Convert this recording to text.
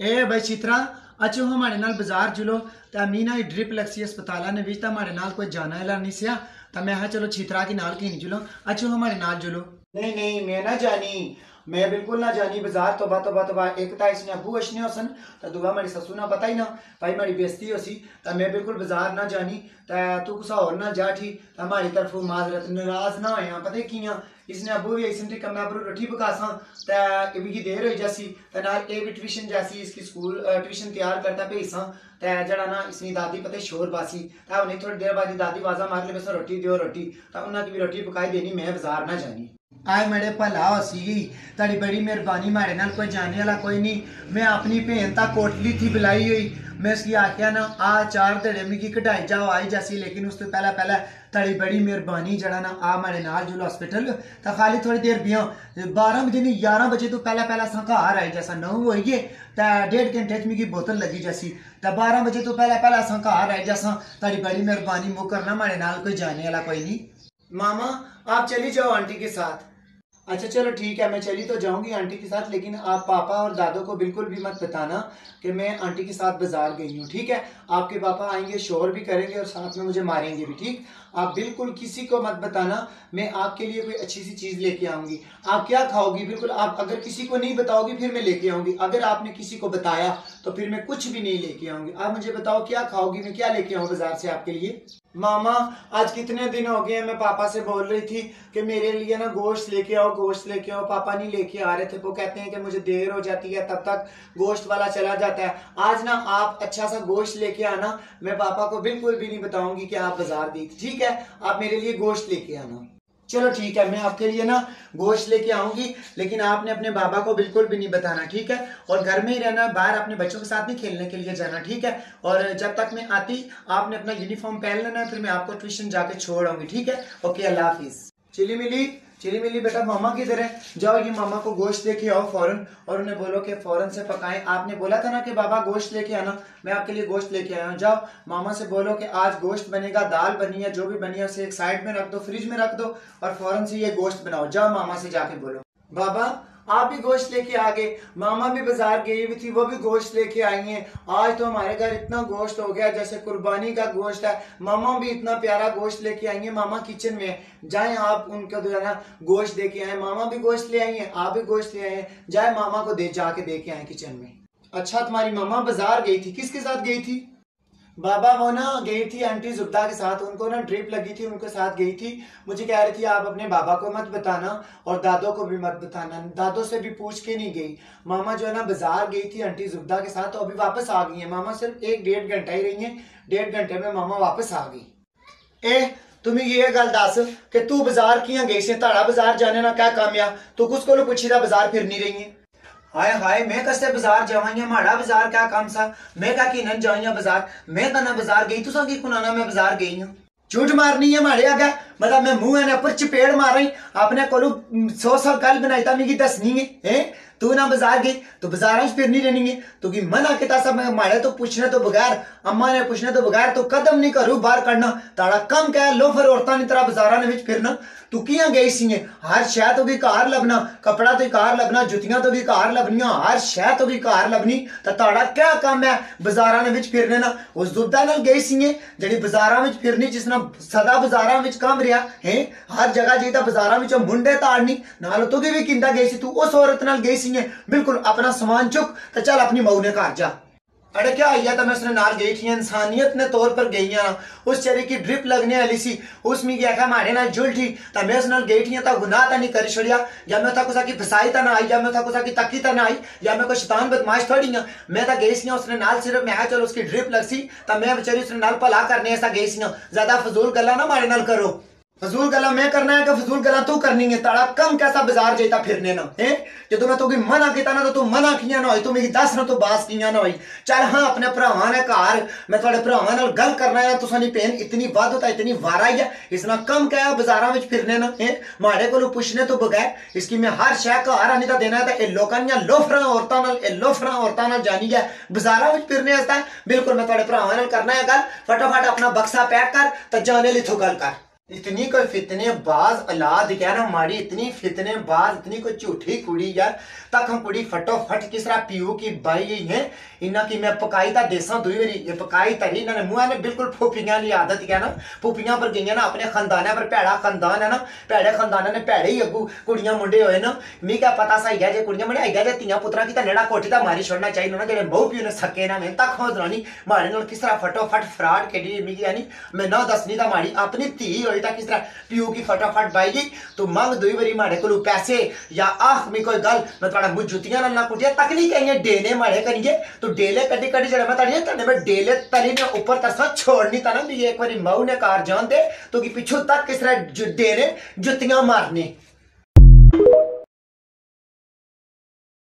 ए भाई चित्रा अच्छो हमारे नाल बाजार जुलो तो मीना ही ड्रिप लक्सी अस्पताल ने विच हमारे नाल कोई जाना है नहीं सिया तो मैं चलो चित्रा की नाल की जुलो अच्छो हमारे नाल जुलो। नहीं नहीं मैं ना जानी, मैं बिल्कुल ना जानी बाजार तोबा तोबा तोबा। एक तो इसने अबू अशने होसन तो दुआ मेरी ससु ना पता ही ना भाई मेरी बेइज्जती होसी तो मैं बिल्कुल बाजार ना जानी तो तू कुछ और ना जा ठीक तो हमारी तरफ माजरत नाराज ना होया पता किया इसने अबू भी ऐसे कम मैं रोटी पकासा तो मिगी देर हो जासी तो नाल ए भी ट्यूशन जासी इसकी स्कूल ट्यूशन तैयार करता भेजा तो जरा ना इसकी दादी पता शोर बासी तो उन्हें थोड़ी देर बाद दादी वाजा मार ले बस रोटी दियो रोटी तो उन्हें भी रोटी पकाई देनी मैं बाजार ना जानी। आए मेरे भला सी ताड़ी बड़ी मेहरबानी मारे नाल कोई जाने वाला कोई नहीं। मैं अपनी भेन तक कोटली थी बुलाई हुई मैं उसकी आख्या ना आ 4 धड़े मिगी कढ़ाई जाओ आई जासी लेकिन उससे पहले ताड़ी बड़ी मेहरबानी जरा ना आ मेरे नाल जुलो हॉस्पिटल तो खाली थोड़ी देर बिया 12 बजे नहीं 11 बजे तो पहले असा घर आई जैसा 9 हो गए तो 1.5 घंटे मिगी बोतल लगी जैसी तो 12 बजे तो पहले असा घर आई जैसा ताड़ी बड़ी मेहरबानी मुकरना मेरे नाल कोई जाने वाला कोई नहीं। मामा आप चली जाओ आंटी के साथ। अच्छा चलो ठीक है मैं चली तो जाऊंगी आंटी के साथ लेकिन आप पापा और दादो को बिल्कुल भी मत बताना कि मैं आंटी के साथ बाजार गई हूँ ठीक है। आपके पापा आएंगे शोर भी करेंगे और साथ में मुझे मारेंगे भी ठीक। आप बिल्कुल किसी को मत बताना मैं आपके लिए कोई अच्छी सी चीज लेके आऊंगी। आप क्या खाओगी बिल्कुल आप अगर किसी को नहीं बताओगी फिर मैं लेके आऊंगी। अगर आपने किसी को बताया तो फिर मैं कुछ भी नहीं लेके आऊंगी। आप मुझे बताओ क्या खाओगी मैं क्या लेके आऊँ बाजार से आपके लिए। मामा आज कितने दिन हो गए मैं पापा से बोल रही थी कि मेरे लिए ना गोश्त लेके आओ गोश्त लेके आओ। पापा नहीं लेके आ रहे थे वो कहते हैं कि मुझे देर हो जाती है तब तक गोश्त वाला चला जाता है। आज ना आप अच्छा सा गोश्त लेके आना मैं पापा को बिल्कुल भी नहीं बताऊंगी कि आप बाजार गई थी ठीक है। आप मेरे लिए गोश्त लेके आना। चलो ठीक है मैं आपके लिए ना गोश्त लेके आऊंगी लेकिन आपने अपने बाबा को बिल्कुल भी नहीं बताना ठीक है। और घर में ही रहना बाहर अपने बच्चों के साथ नहीं खेलने के लिए जाना ठीक है। और जब तक मैं आती आपने अपना यूनिफॉर्म पहन लेना फिर मैं आपको ट्यूशन जाके छोड़ आऊंगी ठीक है। ओके अल्लाह हाफिज। चिली मिली बेटा मामा किधर है जाओ ये मामा को गोश्त लेके आओ फौरन और उन्हें बोलो कि फौरन से पकाएं। आपने बोला था ना कि बाबा गोश्त लेके आना मैं आपके लिए गोश्त लेके आया हूँ। जाओ मामा से बोलो कि आज गोश्त बनेगा दाल बनी है जो भी बनी है उसे एक साइड में रख दो फ्रिज में रख दो और फौरन से ये गोश्त बनाओ। जाओ मामा से जाके बोलो। बाबा आप भी गोश्त लेके आ गए मामा भी बाजार गई हुई थी वो भी गोश्त लेके आई हैं। आज तो हमारे घर इतना गोश्त हो गया जैसे कुर्बानी का गोश्त है। मामा भी इतना प्यारा गोश्त लेके आई हैं। मामा किचन में जाए आप उनको जो है ना गोश्त दे के आए। मामा भी गोश्त ले आई हैं आप भी गोश्त ले आए हैं जाए मामा को जाके दे के आए किचन में। अच्छा तुम्हारी मामा बाजार गई थी किसके साथ गई थी। बाबा वो ना गई थी आंटी जुब्दा के साथ उनको ना ड्रिप लगी थी उनके साथ गई थी। मुझे कह रही थी आप अपने बाबा को मत बताना और दादो को भी मत बताना। दादो से भी पूछ के नहीं गई। मामा जो है ना बाजार गई थी आंटी जुब्दा के साथ तो अभी वापस आ गई है। मामा सिर्फ 1-1.5 घंटा ही रही है 1.5 घंटे में मामा वापस आ गई। ए तुम्हें ये गल दस कि तू बाजार किया गई से ताड़ा बाजार जाने ना क्या कामया तू कुछ को पूछी था बाजार फिर नहीं रही है। हाय हाय मैं कसते बाजार जावाइया माड़ा बाजार क्या काम सा मैं क्या की जाइया बाजार मैं कहना बाजार गई तुसा की कुनाना मैं बाजार गई हूँ। झूठ मारनी है माड़े आगे मतलब मैं मुंह है ऊपर चपेड़ मार रही आपने कोलू 100 साल कल बनाई था मिगी दसनी है तू ना बाजार गई तो बाजार फिर नहीं रहनी है तो की मना किता सब माड़े तो पूछने तो बगैर अम्मा ने पूछने तो बगैर तो कदम नहीं करू बाहर करना ताड़ा कम क्या लो फिर औरतां ने तरह बाजारा ने फिरना तू किया गई सी हर शह तो भी घर लभना कपड़ा तो घर लभना जुतियां तो भी घर लभनिया हर शह तो भी घर लभनी तो ताड़ा क्या काम है बाजारा ने फिरने ना। उस दुबदा नाल गई सी जी बाजारा में फिरनी जिसना सदा बाजारा में काम रहा है हर जगह जी बाजारा में मुंडे ताड़नी नाल तू भी किंदा गई सी तू उस औरत नाल गई सी बिल्कुल अपना सामान चुक तो चल अपनी मऊ ने घर जा। अरे क्या आइया तो मैं उसने नाल गई थी इंसानियत ने तौर पर गई उस चेहरे की ड्रिप लगने वाली सी उसमें क्या था मारे ना जुल थी तो मैं उसने गई थी तो गुनाह तो नहीं कर छड़िया या मैं था कुछ की फसाई तो ना आई या मैं था कुछ की तकी तो ना आई या मैं कोई शैतान बदमाश थोड़ी मैं तो गई सी उसने नाल सिर्फ मैं चलो उसकी ड्रिप लग सी तो मैं बेचारी उसने नाल भला करने ऐसा गई सी ज्यादा फजूल गल्ला ना मारे नाल करो। फजूल गला मैं करना है कि फजूल गला तू करनी है ताड़ा कम कैसा बाजार जाता फिरने ना है जो मैं तो मना किया ना तो तू मना किया ना हो तू मेरी दस ना तो बास किया ना होई। चल हाँ अपने भरावां ने घर मैं थोड़े भरावां नाल गल करना है तुसानी पेन इतनी वध होता इतनी वारा ही है इसना कम क्या है बाजारां विच फिरने ना है माड़े को पूछने तो बगैर इसकी मैं हर शह घर आनी तो देना है लोगों लोफरा औरतां नाल जानी है बाजारां विच फिरने बिल्कुल मैं थोड़े भरावां नाल करना है गल फटाफट अपना बक्सा पैक कर तो जाने ली थो गल कर। इतनी कोई फितने बाज औलाद क्या ना हमारी, इतनी फितने बाज, इतनी कोई झूठी कुड़ी यार। तक हम कुड़ी फटोफट किस तरह पीऊ की बाई गई है इन्ना की मैं पकाई ता देसा दुई बारी ये पकाई तरी इन्होंने मुंह ने बिल्कुल फूफियां की आदत क्या ना, फूफियां पर गई ना अपने खानदान पर, भैड़ा खानदान है ना, भैड़े खानदान ने भैड़े ही अगू कुड़ियां मुंडे होए ना। मी क्या पता सा है जे कुड़ियां मुंडे है जे तियां पुत्रा की नेड़ा कोठी ता मारी छोड़ना चाहिए ना, जेडे बहु पीऊ ने सके ना मैं तक होदरानी मारे नाल किस तरह फटोफट फ्रॉड केडी मिगी यानी मैं ना दसनी ता मारी अपनी धी होई ता किस तरह पीऊ की फटाफट बाई गई तू मंग दुई बारी मारे को पैसे या आख मी कोई गल मैं थोड़ा मुझ जुतियां ना कुटिया तक नहीं कहिए डेले मारे करिए तो डेले कड्डी कड्डी जड़े मैं तड़िए तने में डेले तली ने ऊपर तरसा छोड़नी ता ना भी एक बारी मऊ ने कार जान दे तो कि पिछू तक किस तरह डेने जुतियां मारने।